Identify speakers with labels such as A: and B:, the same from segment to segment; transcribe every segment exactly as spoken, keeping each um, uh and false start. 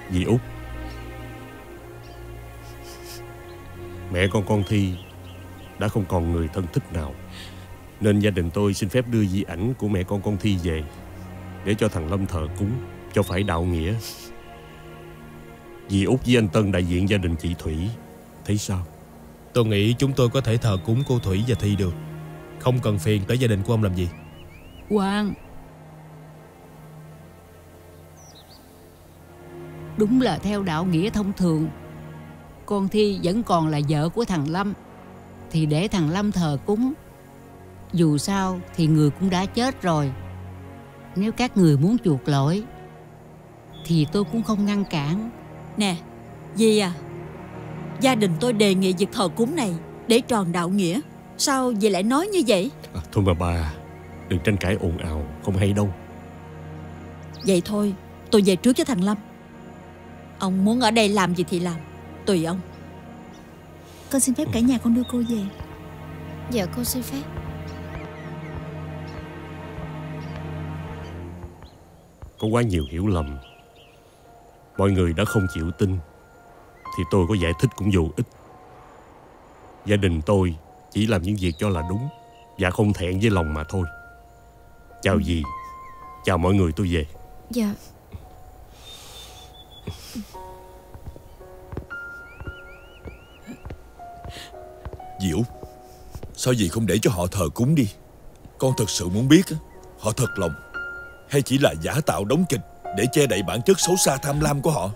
A: Dì Út, mẹ con con Thi đã không còn người thân thích nào, nên gia đình tôi xin phép đưa di ảnh của mẹ con con Thi về để cho thằng Lâm thờ cúng cho phải đạo nghĩa. Dì Út với anh Tân đại diện gia đình chị Thủy, thấy sao?
B: Tôi nghĩ chúng tôi có thể thờ cúng cô Thủy và Thi được, không cần phiền tới gia đình của ông làm gì.
C: Quang, đúng là theo đạo nghĩa thông thường, con Thi vẫn còn là vợ của thằng Lâm, thì để thằng Lâm thờ cúng. Dù sao thì người cũng đã chết rồi. Nếu các người muốn chuộc lỗi thì tôi cũng không ngăn cản.
D: Nè, dì à, gia đình tôi đề nghị việc thờ cúng này để tròn đạo nghĩa. Sao dì lại nói như vậy?
A: À, thôi mà bà, đừng tranh cãi ồn ào, không hay đâu.
D: Vậy thôi, tôi về trước với thằng Lâm. Ông muốn ở đây làm gì thì làm, tùy ông.
E: Con xin phép cả nhà con đưa cô về.
F: Dạ con xin phép.
A: Có quá nhiều hiểu lầm, mọi người đã không chịu tin, thì tôi có giải thích cũng vô ích. Gia đình tôi chỉ làm những việc cho là đúng và không thẹn với lòng mà thôi. Chào dì, chào mọi người, tôi về.
F: Dạ.
G: Dì Út, sao dì không để cho họ thờ cúng đi? Con thật sự muốn biết họ thật lòng hay chỉ là giả tạo đóng kịch để che đậy bản chất xấu xa tham lam của họ.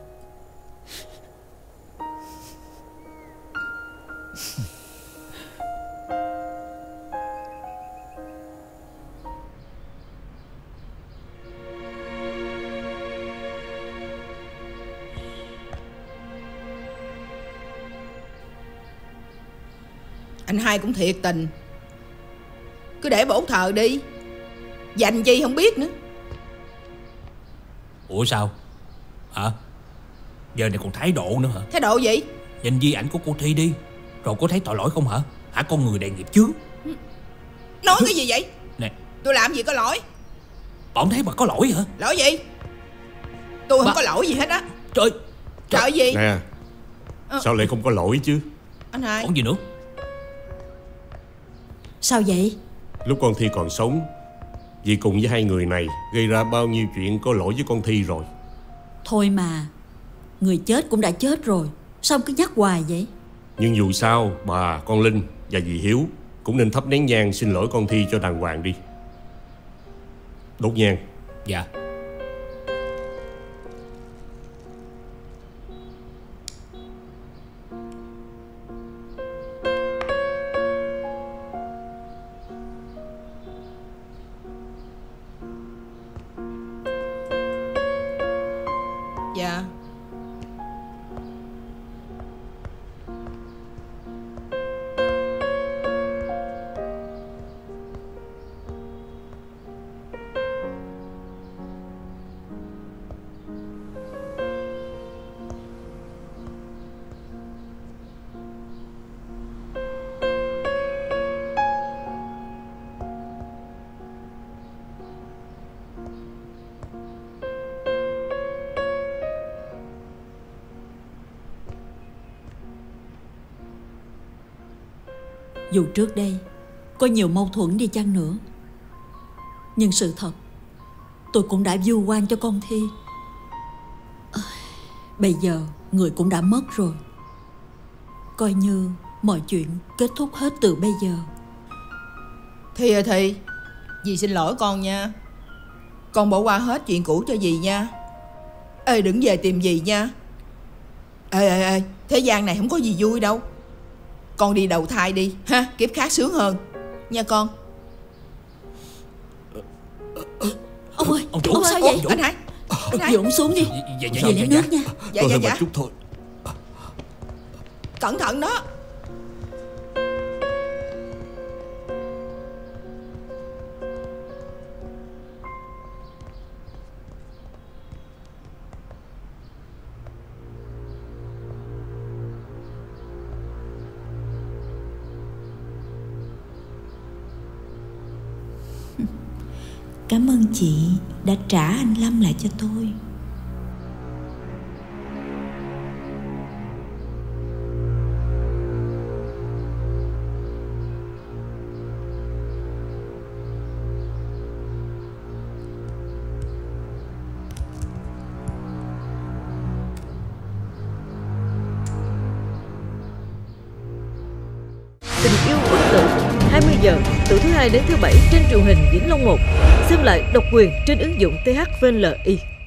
H: Anh hai cũng thiệt tình, cứ để bổ thờ đi, dành chi không biết nữa.
I: Ủa sao hả? Giờ này còn thái độ nữa hả?
H: Thái độ gì?
I: Nhìn di ảnh của cô Thi đi, rồi có thấy tội lỗi không hả? Hả con người đầy nghiệp chướng?
H: Nói cái gì vậy?
I: Nè,
H: tôi làm gì có lỗi?
I: bọn thấy bà có lỗi hả?
H: Lỗi gì? Tôi không
I: bà...
H: có lỗi gì hết á.
I: Trời,
H: trời Trời gì?
A: Nè, à, sao lại không có lỗi chứ?
H: Anh hai.
I: Còn gì nữa?
D: Sao vậy?
A: Lúc con Thi còn sống, vì cùng với hai người này gây ra bao nhiêu chuyện có lỗi với con Thi rồi.
D: Thôi mà, người chết cũng đã chết rồi, sao cứ nhắc hoài vậy?
A: Nhưng dù sao, bà, con Linh và dì Hiếu cũng nên thắp nén nhang xin lỗi con Thi cho đàng hoàng đi. Đốt nhang.
I: Dạ.
H: Dạ.
D: Dù trước đây có nhiều mâu thuẫn đi chăng nữa, nhưng sự thật tôi cũng đã vu oan cho con Thi. à, Bây giờ người cũng đã mất rồi, coi như mọi chuyện kết thúc hết từ bây giờ.
H: Thi ơi Thi, dì xin lỗi con nha. Con bỏ qua hết chuyện cũ cho dì nha. Ê, đừng về tìm dì nha. Ê ê ê, thế gian này không có gì vui đâu. Con đi đầu thai đi ha, kiếp khác sướng hơn nha con.
D: Ông ơi,
I: ông chủ,
D: ông sao vậy?
H: Ủa, anh Hải, anh Hải.
D: Dì ông xuống đi.
I: Dạ dạ
D: Dì lấy nước nha.
H: Dạ
A: Tôi
H: dạ
A: hơi
H: dạ.
A: mệt chút thôi.
H: Cẩn thận đó.
E: Cảm ơn chị đã trả anh Lâm lại cho tôi.
J: Tình yêu bất tử, hai mươi giờ từ thứ hai đến thứ bảy trên truyền hình Vĩnh Long một. Xem lại độc quyền trên ứng dụng tê hát vê en lờ i.